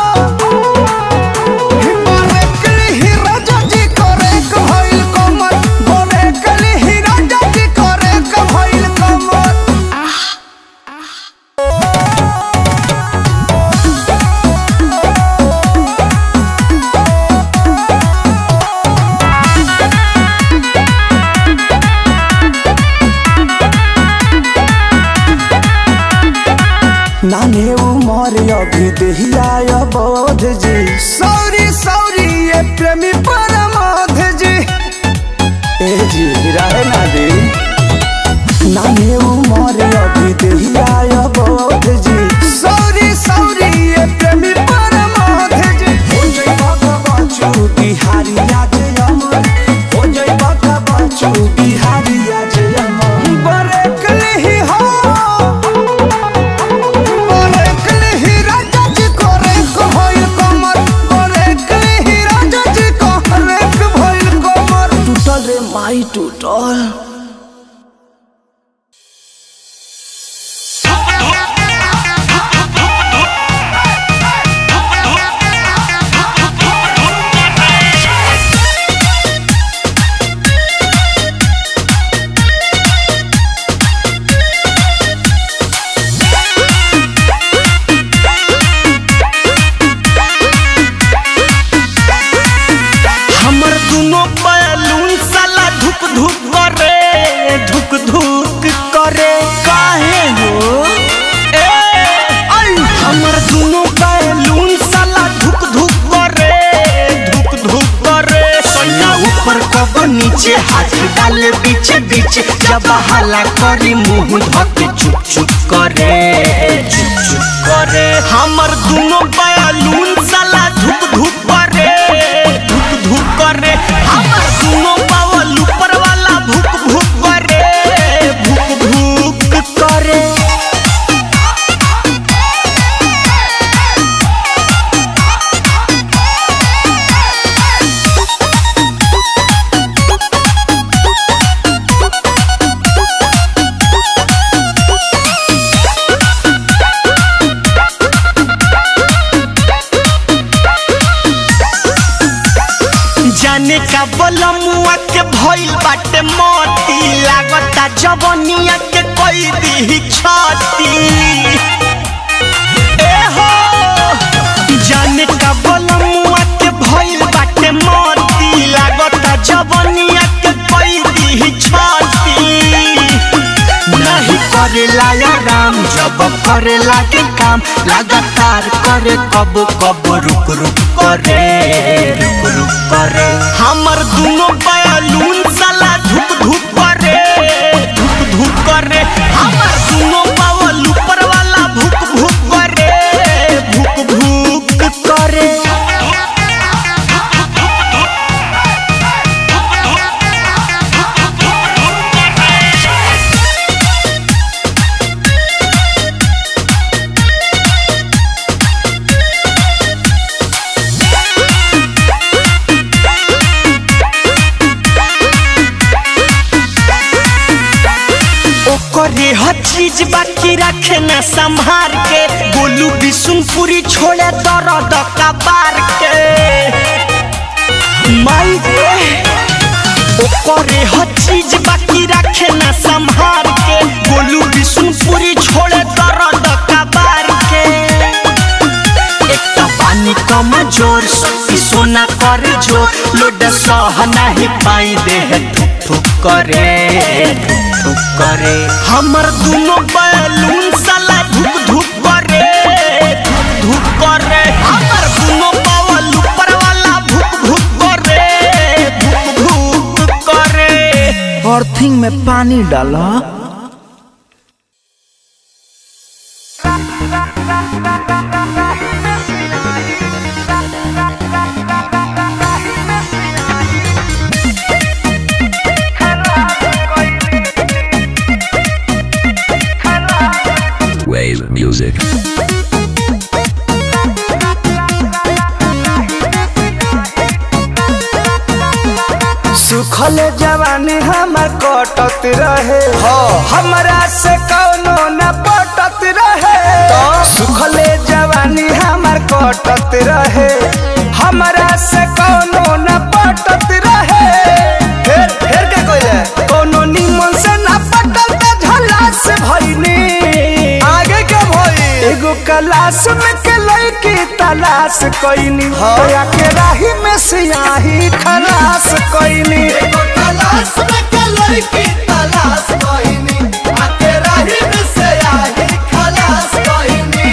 नाने उमर अभी दहिया बोध जी, सौरी सौरी ये प्रेमी परमोध जी। ए जी रहे ना दे नाने उमर अभी दहिया बोध जी, सौरी सौरी ये प्रेमी परमोध जी। हो जई बाका बाचू बिहारी आज अमर, हो जई बाका बाचू बिहारी आज अमर। बरेकली ही हो टूटल रे माई टूटल। करे काहे हो ए आई हमर दुनो बैलून साला धुक धुक करे धुक धुक करे सैया ऊपर कब नीचे हाथ डाले बीच बीच जब हल्ला करी मुंह धके चुप चुप करे चुप चुप करे हमर दुनो बैलून साला धुक धुक करे धुक धुक करे हमर दुनो बावल ऊपर वाला भुक भुक करे भुक भुक करे जाने का बलमुआ के भइल बाटे मोती लागता जवनिया के कोई दी छाती ए हो जाने का बलमुआ के भइल बाटे मोती लागता जवनिया के कोई दी छाती नहीं करेला या राम जब करे लागे काम लगातार करे कब कब रुक रुक करे रुक रुक करे हमर दुनो बैलून साला धुक धुक करे धुक धुक करे हमर दुनो बावल ऊपर वाला भुक भुक करे भुक भुक करे करे हर चीज बाकी रखे न संभार के बोलू बिशुनपुरी छोड़े दर्द का बार के माई रे ओ करे हर चीज बाकी रखे न संभार के बोलू बिशुनपुरी छोड़े दर्द का बार के एक तो पानी कम जोर शक्ति सोना कर जो लोड सह नहीं पाई दे ठुक ठुक करे ठुक ठुक करे हमर दुनो बैलून साला धुक धुक करे धुक धुक करे हमर दुनो बावल ऊपर वाला भुक भुक करे भुक भुक करे अर्थिंग में पानी डाला Wave music. सुखल जवानी हमर कटत रहे हमरा से कौनो न पटत रहे सुखल जवानी हमर कटत रहे हमरा से कौनो न पटत रहे फिर फिर के कोइले कोनो निमन से न पटल त झला से भइनी आगे के भई एगो क्लास में के लड़की तलाश कइनी होया के राही में सियाही खलास कइनी एगो क्लास में के लड़की तलाश कइनी आके राही में सियाही खलास कइनी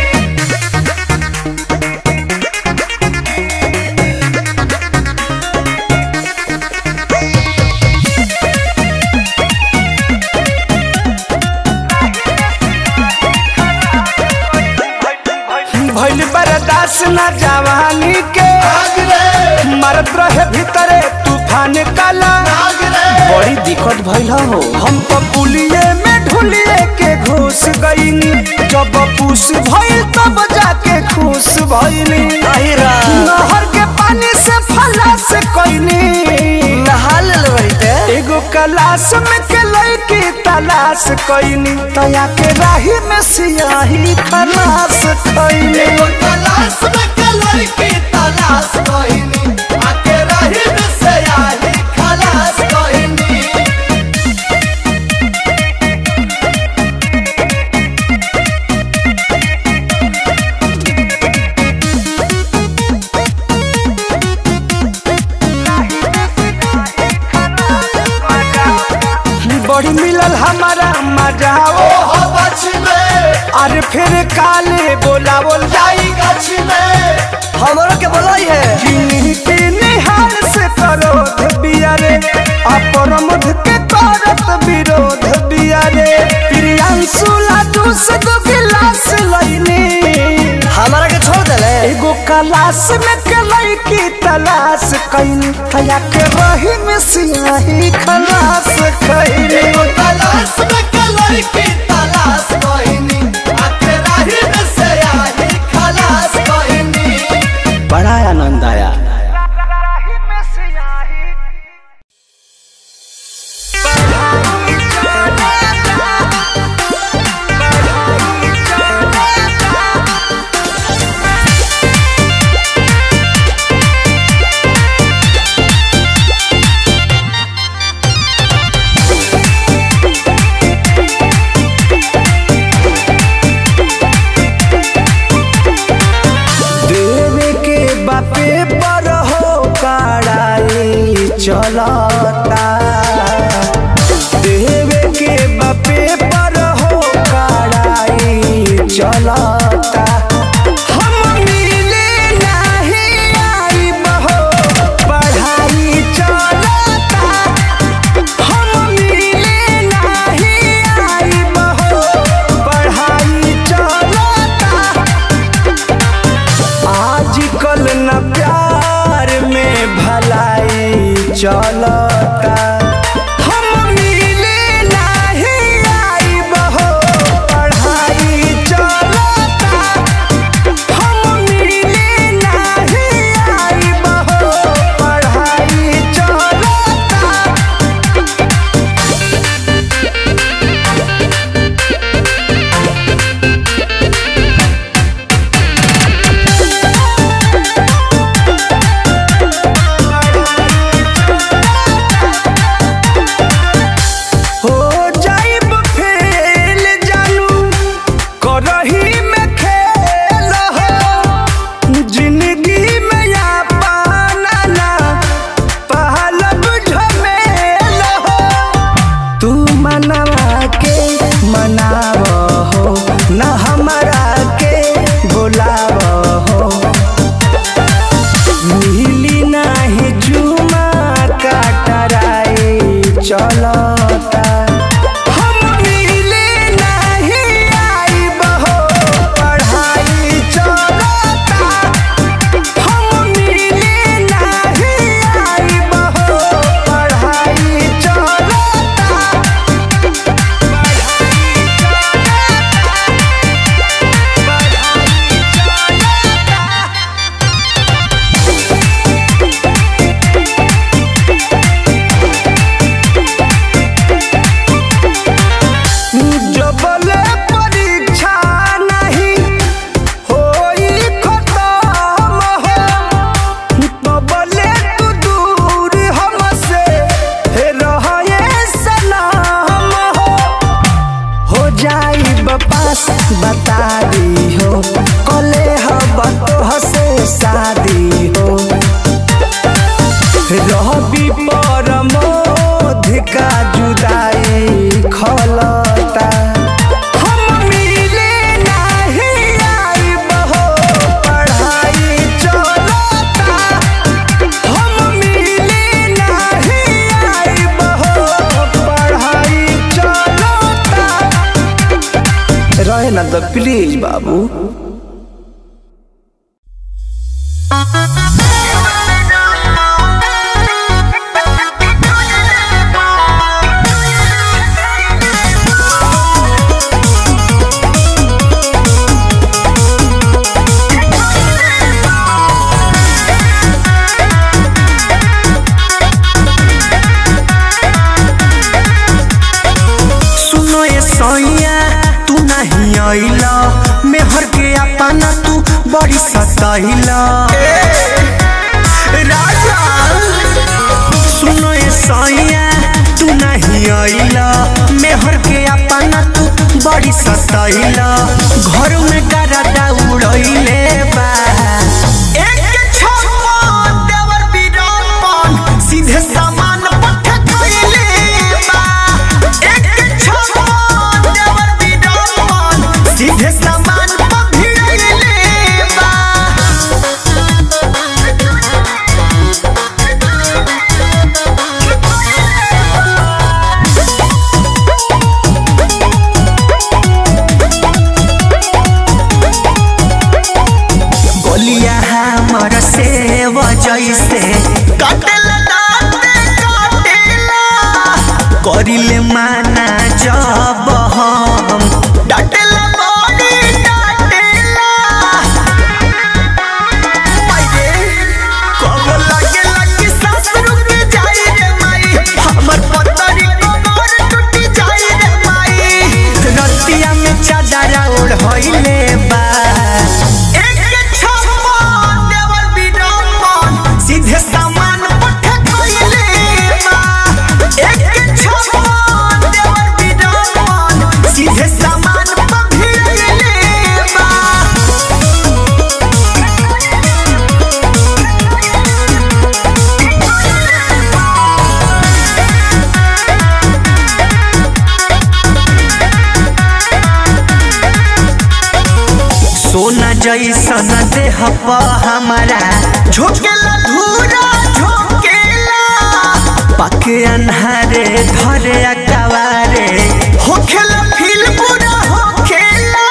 भइल बर्दाश्त न जवानी के मरत रहे भीतरे तूफान काला बड़ी दिक्कत भइल हो हम तो पुलिये में ढुलिए के घुस गईनी जब पूस भइल तब जाके खुश भइनी नहर के पानी से फला से कइनी नहा लेलबैते एगो क्लास में के लड़की तलाश कइनी तया के राही में सियाही खलास कइनी एगो क्लास में के लड़की तलाश कइनी आके राही में सियाही खलास कइनी बड़ी मिलल हमारा जाओ हो बच में, अरे फिर काले बोलावल जाई गछ में, हमरो के बोलाई है जिनके निहाल से करो बियारे अपरमध के करत विरोध बियारे प्रियांशु लाडू से दो गिलास लईनी हमारा के छोड़ देले एगो कलास में के लईकी तलाश कइनी तया के रही में सियाही खलास कइनी एगो कलास में के लईकी तलाश कइनी आके रही में सियाही खलास कइनी बड़ा आनंद आया। चलता देवे के बापे पर हो कड़ाई चलता हम मिले नहीं आई बहो पढ़ाई चलता हम मिले नहीं आई बहो पढ़ाई चलता आजकल न प्यार में भलाई चलता हम मिले नहीं आई बहो पढ़ाई चलता हम मिले नहीं आई बहो पढ़ाई चलता चलता हम मिले नहीं आई बहो पढ़ाई चलता हम मिले नहीं आई बहो पढ़ाई चलता बता दी हो कले हब तो से शादी हो रहबी पर मोधिका जुदाई खलता हम मिले नहीं आई बहो पढ़ाई चलता हम मिले नहीं आई बहो पढ़ाई चलता रहे ना तो प्लीज बाबू सुनो ये सोइया तू नहीं आइला मेहर के अपना तू बड़ी सताइला राजा सुनो ये सोइया तू नहीं आइला मेहर के अपना तू बड़ी सताइला घर में गरदा उड़ैले बा एक छप्पा देवर बीरापन सीधे सामान पठ कइले बा एक छप्पा सीधे सामान पर भिड़ले बा। गोलिया हमर सेव जैसे काटेला दाँते काटेला, करिले माना जब हम डाटेला बड़ी डाटेला। माये कब लगे लगे सांस रुक जाई रे माई, हमर पतरी कमर टूट जाई रे माई। रतिया में चादरा ओढ़इले बा, सीधे सामान पठा कइले बा। एक छप्पन देवर बिडमन, सीधे सामान पर भिड़ले बा। सोना जैसन देह पर हमारा झोंकेला धूरा झोंकेला, पके अन्हारे धरे अकवारे होखेला फील पूरा होखेला।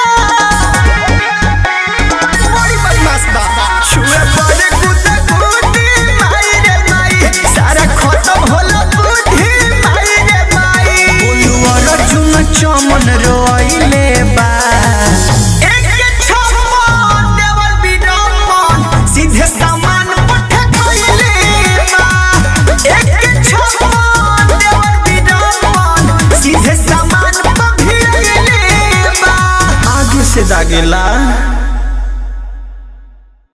बड़ी बदमाश बा, छुए पड़े कुत्ता कुत्ती माई रे माई, सारा खत्म होला बुद्धि माई रे माई। बोलू अर्जुन चमन रोइले बा, सीधे सामान पठा कइले बा। एक छप्पन देवर बिडमन, सीधे सामान पर भिड़ले बा। आगे से दागेला